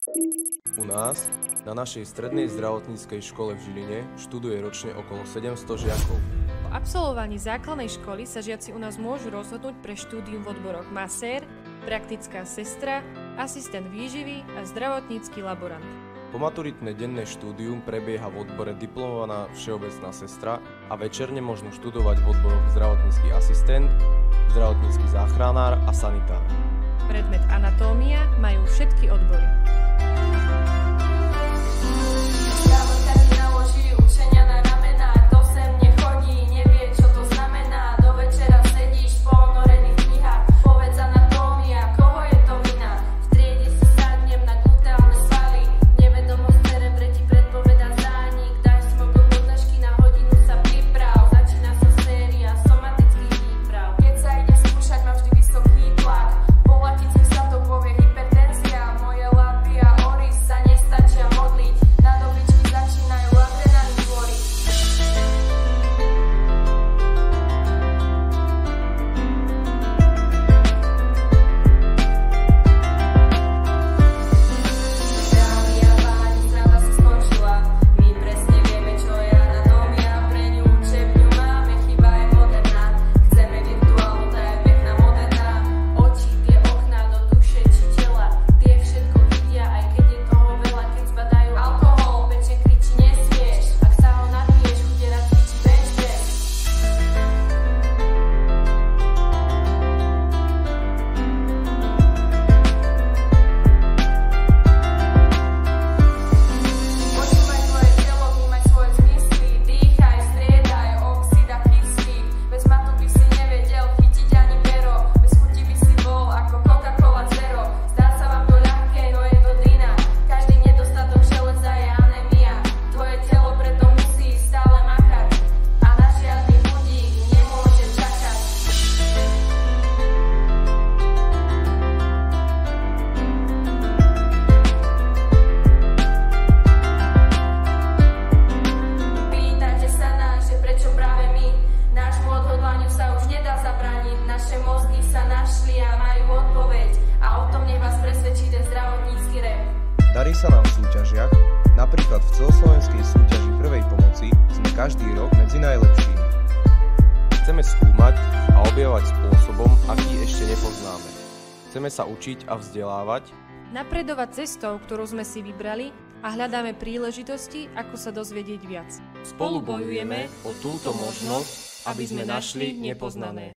U nás, na našej strednej zdravotníckej škole v Žiline, študuje ročne okolo 700 žiakov. Po absolvovaní základnej školy sa žiaci u nás môžu rozhodnúť pre štúdium v odboroch masér, praktická sestra, asistent výživy a zdravotnícky laborant. Pomaturitné denné štúdium prebieha v odbore diplomovaná všeobecná sestra a večerne možno študovať v odboroch zdravotnícky asistent, zdravotnícky záchranár a sanitár. Predmet anatómia majú všetky odbory. Darí sa nám v súťažiach, napríklad v celoslovenskej súťaži prvej pomoci sme každý rok medzi najlepšími. Chceme skúmať a objavovať spôsobom, aký ešte nepoznáme. Chceme sa učiť a vzdelávať, Napredovať cestou, ktorú sme si vybrali a hľadáme príležitosti, ako sa dozvedieť viac. spolu bojujeme o túto možnosť, aby sme našli nepoznané.